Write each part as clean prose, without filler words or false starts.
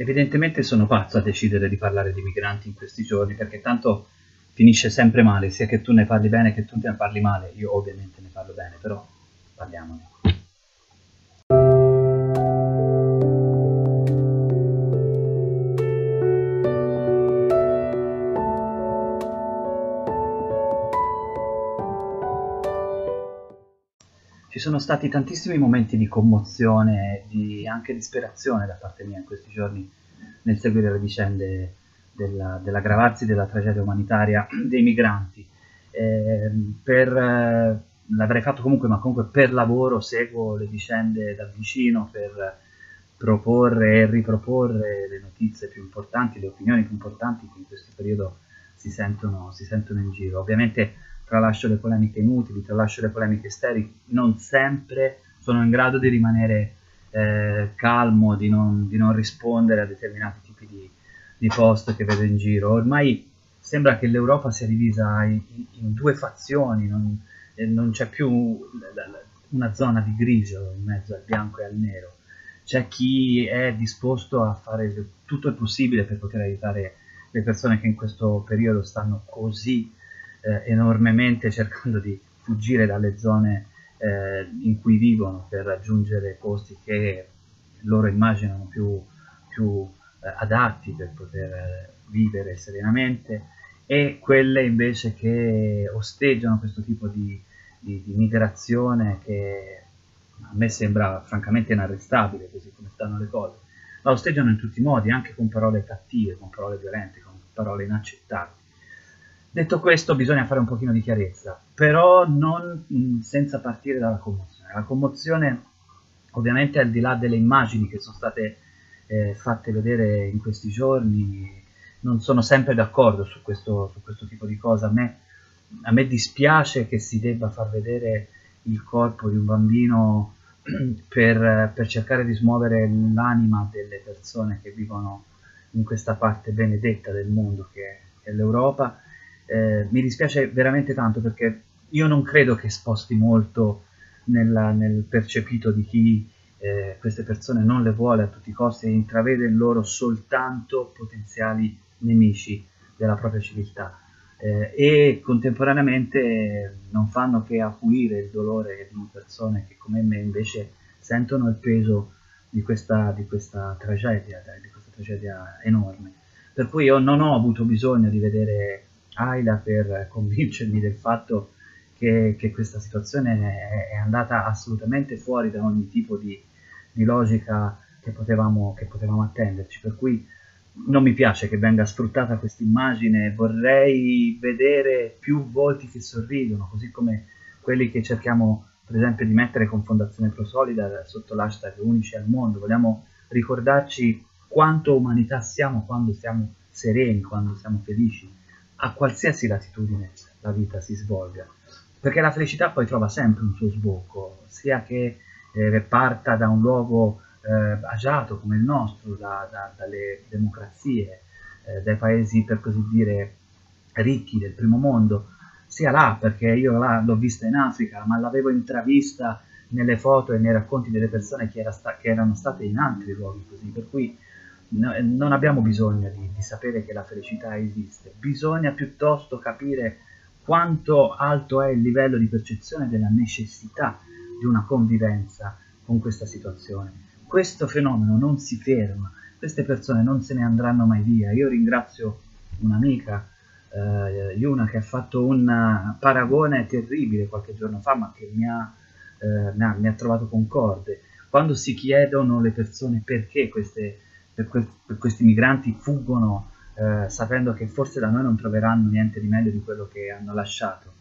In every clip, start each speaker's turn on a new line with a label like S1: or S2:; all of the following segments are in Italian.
S1: Evidentemente sono pazzo a decidere di parlare di migranti in questi giorni, perché tanto finisce sempre male, sia che tu ne parli bene che tu ne parli male. Io ovviamente ne parlo bene, però parliamone. Ci sono stati tantissimi momenti di commozione e di anche disperazione da parte mia in questi giorni nel seguire le vicende dell'aggravarsi della tragedia umanitaria dei migranti. L'avrei fatto comunque, ma comunque per lavoro seguo le vicende da vicino per proporre e riproporre le notizie più importanti, le opinioni più importanti che in questo periodo si sentono in giro. Ovviamente tralascio le polemiche inutili, tralascio le polemiche sterili, non sempre sono in grado di rimanere calmo, di non rispondere a determinati tipi di post che vedo in giro. Ormai sembra che l'Europa sia divisa in due fazioni, non c'è più una zona di grigio in mezzo al bianco e al nero. C'è chi è disposto a fare tutto il possibile per poter aiutare le persone che in questo periodo stanno così enormemente cercando di fuggire dalle zone in cui vivono per raggiungere posti che loro immaginano più adatti per poter vivere serenamente, e quelle invece che osteggiano questo tipo di migrazione che a me sembra francamente inarrestabile, così come stanno le cose. La osteggiano in tutti i modi, anche con parole cattive, con parole violente, con parole inaccettabili. Detto questo, bisogna fare un pochino di chiarezza, però non senza partire dalla commozione. La commozione, ovviamente, al di là delle immagini che sono state fatte vedere in questi giorni, non sono sempre d'accordo su questo tipo di cosa. A me dispiace che si debba far vedere il corpo di un bambino per cercare di smuovere l'anima delle persone che vivono in questa parte benedetta del mondo che è l'Europa. Mi dispiace veramente tanto, perché io non credo che sposti molto nel percepito di chi queste persone non le vuole a tutti i costi e intravede in loro soltanto potenziali nemici della propria civiltà, e contemporaneamente non fanno che acuire il dolore di persone che come me invece sentono il peso di questa tragedia enorme. Per cui io non ho avuto bisogno di vedere Ayla per convincermi del fatto che questa situazione è andata assolutamente fuori da ogni tipo di logica che potevamo attenderci. Per cui non mi piace che venga sfruttata questa immagine, vorrei vedere più volti che sorridono, così come quelli che cerchiamo per esempio di mettere con Fondazione Prosolida sotto l'hashtag Unici al Mondo. Vogliamo ricordarci quanto umanità siamo quando siamo sereni, quando siamo felici, a qualsiasi latitudine la vita si svolga, perché la felicità poi trova sempre un suo sbocco, sia che parta da un luogo agiato come il nostro, dalle democrazie, dai paesi per così dire ricchi del primo mondo, sia là, perché io là l'ho vista in Africa, ma l'avevo intravista nelle foto e nei racconti delle persone che erano state in altri luoghi così, per cui non abbiamo bisogno di sapere che la felicità esiste, bisogna piuttosto capire quanto alto è il livello di percezione della necessità di una convivenza con questa situazione. Questo fenomeno non si ferma, queste persone non se ne andranno mai via. Io ringrazio un'amica, Yuna, che ha fatto un paragone terribile qualche giorno fa, ma che mi ha trovato concorde. Quando si chiedono le persone perché questi migranti fuggono sapendo che forse da noi non troveranno niente di meglio di quello che hanno lasciato.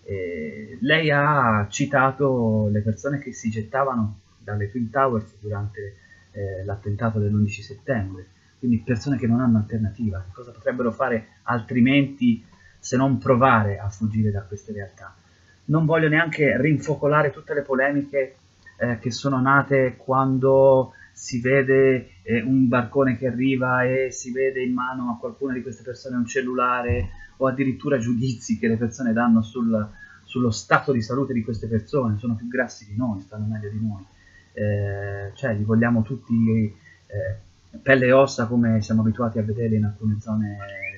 S1: Lei ha citato le persone che si gettavano dalle Twin Towers durante l'attentato dell'11 settembre, quindi persone che non hanno alternativa, che cosa potrebbero fare altrimenti se non provare a fuggire da queste realtà. Non voglio neanche rinfocolare tutte le polemiche che sono nate quando si vede un barcone che arriva e si vede in mano a qualcuna di queste persone un cellulare, o addirittura giudizi che le persone danno sullo stato di salute di queste persone. Sono più grassi di noi, stanno meglio di noi, cioè li vogliamo tutti pelle e ossa come siamo abituati a vedere in alcune zone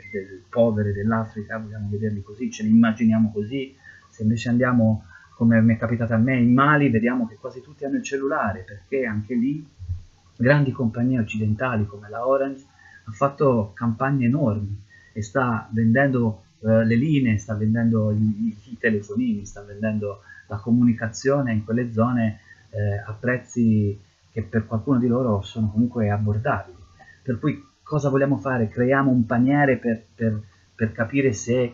S1: povere dell'Africa, vogliamo vederli così, ce li immaginiamo così. Se invece andiamo, come mi è capitato a me, in Mali, vediamo che quasi tutti hanno il cellulare, perché anche lì grandi compagnie occidentali come la Orange ha fatto campagne enormi e sta vendendo le linee, sta vendendo i telefonini, sta vendendo la comunicazione in quelle zone a prezzi che per qualcuno di loro sono comunque abbordabili. Per cui cosa vogliamo fare? Creiamo un paniere per capire se,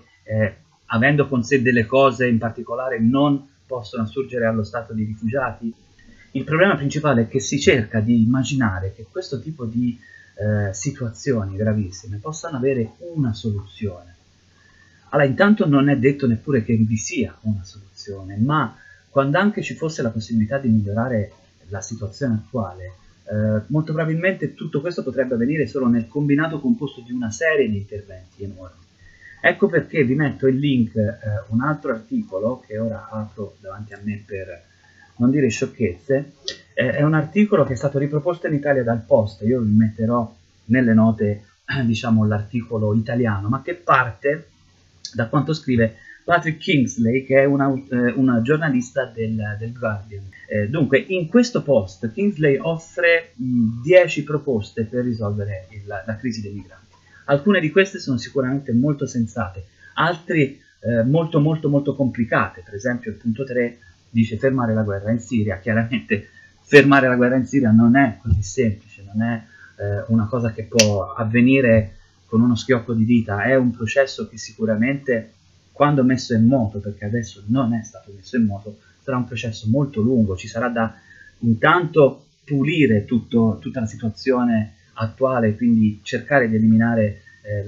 S1: avendo con sé delle cose in particolare, non possono assurgere allo stato di rifugiati? Il problema principale è che si cerca di immaginare che questo tipo di situazioni gravissime possano avere una soluzione. Allora, intanto non è detto neppure che vi sia una soluzione, ma quando anche ci fosse la possibilità di migliorare la situazione attuale, molto probabilmente tutto questo potrebbe avvenire solo nel combinato composto di una serie di interventi enormi. Ecco perché vi metto il link, un altro articolo che ora apro davanti a me per non dire sciocchezze, è un articolo che è stato riproposto in Italia dal Post, io vi metterò nelle note diciamo l'articolo italiano, ma che parte da quanto scrive Patrick Kingsley, che è una giornalista del Guardian. Dunque, in questo post Kingsley offre 10 proposte per risolvere la crisi dei migranti. Alcune di queste sono sicuramente molto sensate, altre molto complicate. Per esempio il punto 3 dice fermare la guerra in Siria. Chiaramente fermare la guerra in Siria non è così semplice, non è una cosa che può avvenire con uno schiocco di dita, è un processo che sicuramente, quando messo in moto, perché adesso non è stato messo in moto, sarà un processo molto lungo. Ci sarà da intanto pulire tutta la situazione attuale, quindi cercare di eliminare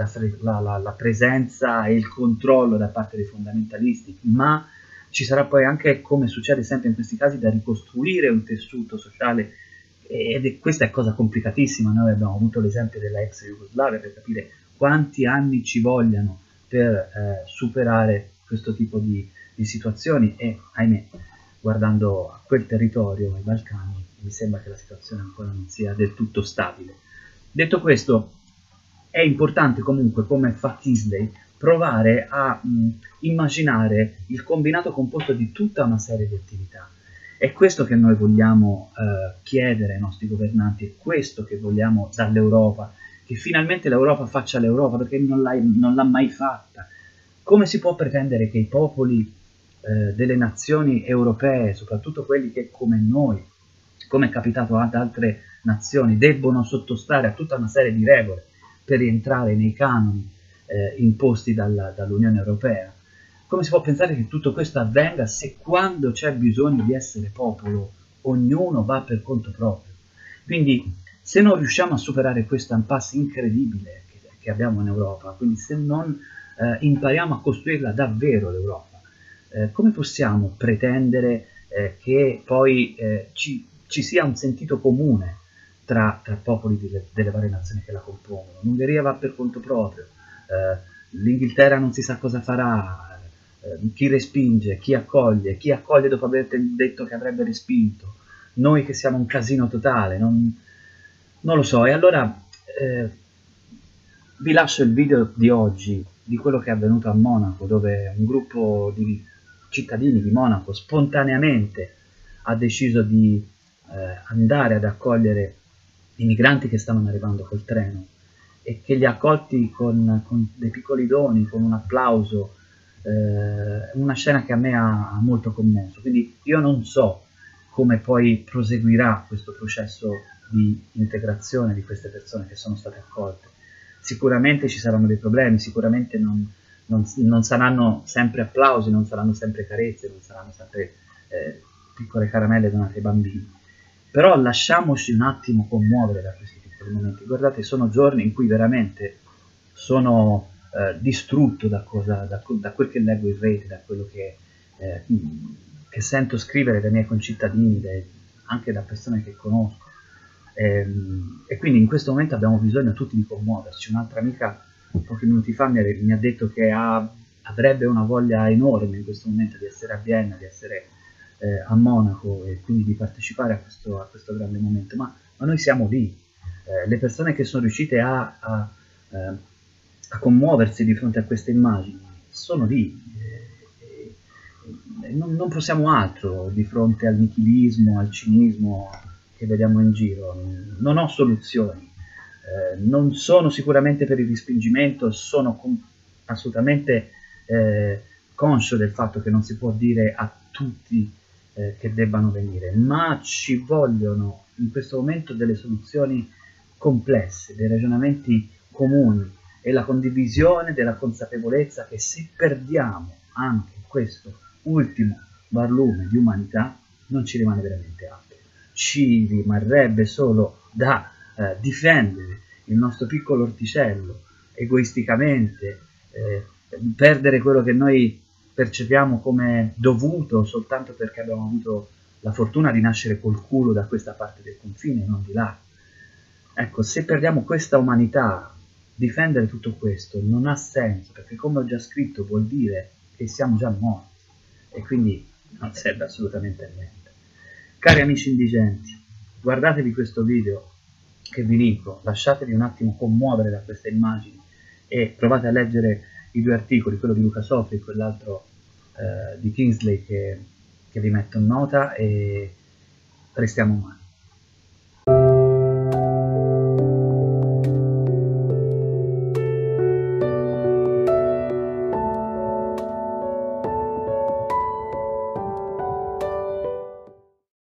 S1: la presenza e il controllo da parte dei fondamentalisti, ma ci sarà poi anche, come succede sempre in questi casi, da ricostruire un tessuto sociale, ed questa è cosa complicatissima. Noi abbiamo avuto l'esempio della ex Jugoslavia per capire quanti anni ci vogliano per superare questo tipo di situazioni, e ahimè, guardando a quel territorio, ai Balcani, mi sembra che la situazione ancora non sia del tutto stabile. Detto questo, è importante comunque, come fa Kingsley, provare a immaginare il combinato composto di tutta una serie di attività. È questo che noi vogliamo chiedere ai nostri governanti, è questo che vogliamo dall'Europa, che finalmente l'Europa faccia l'Europa, perché non l'ha mai fatta. Come si può pretendere che i popoli delle nazioni europee, soprattutto quelli che come noi, come è capitato ad altre nazioni, debbono sottostare a tutta una serie di regole per rientrare nei canoni imposti dall'Unione Europea? Come si può pensare che tutto questo avvenga se, quando c'è bisogno di essere popolo, ognuno va per conto proprio? Quindi, se non riusciamo a superare questo impasse incredibile che abbiamo in Europa, quindi se non impariamo a costruirla davvero l'Europa, come possiamo pretendere che poi ci sia un sentito comune tra popoli delle varie nazioni che la compongono? L'Ungheria va per conto proprio, l'Inghilterra non si sa cosa farà, chi respinge, chi accoglie dopo aver detto che avrebbe respinto, noi che siamo un casino totale, non lo so. E allora vi lascio il video di oggi di quello che è avvenuto a Monaco, dove un gruppo di cittadini di Monaco spontaneamente ha deciso di andare ad accogliere i migranti che stavano arrivando col treno, e che li ha accolti con dei piccoli doni, con un applauso, una scena che a me ha molto commosso. Quindi io non so come poi proseguirà questo processo di integrazione di queste persone che sono state accolte. Sicuramente ci saranno dei problemi, sicuramente non saranno sempre applausi, non saranno sempre carezze, non saranno sempre piccole caramelle donate ai bambini, però lasciamoci un attimo commuovere da questi piccoli momenti. Guardate, sono giorni in cui veramente sono distrutto da quel che leggo in rete, da quello che sento scrivere dai miei concittadini, anche da persone che conosco. E quindi in questo momento abbiamo bisogno tutti di commuoverci. Un'altra amica pochi minuti fa mi ha detto che avrebbe una voglia enorme in questo momento di essere a Vienna, di essere a Monaco, e quindi di partecipare a questo grande momento, ma noi siamo lì. Le persone che sono riuscite a commuoversi di fronte a queste immagini sono lì, non possiamo altro di fronte al nichilismo, al cinismo che vediamo in giro. Non ho soluzioni, non sono sicuramente per il respingimento, sono assolutamente conscio del fatto che non si può dire a tutti che debbano venire, ma ci vogliono in questo momento delle soluzioni complesse, dei ragionamenti comuni e la condivisione della consapevolezza che se perdiamo anche questo ultimo barlume di umanità non ci rimane veramente altro, ci rimarrebbe solo da difendere il nostro piccolo orticello egoisticamente, perdere quello che noi percepiamo come dovuto soltanto perché abbiamo avuto la fortuna di nascere col culo da questa parte del confine e non di là. Ecco, se perdiamo questa umanità, difendere tutto questo non ha senso, perché come ho già scritto vuol dire che siamo già morti e quindi non serve assolutamente a niente. Cari amici indigenti, guardatevi questo video che vi linko, lasciatevi un attimo commuovere da queste immagini e provate a leggere i due articoli, quello di Luca Sofri e quell'altro di Kingsley che vi metto in nota, e restiamo umani.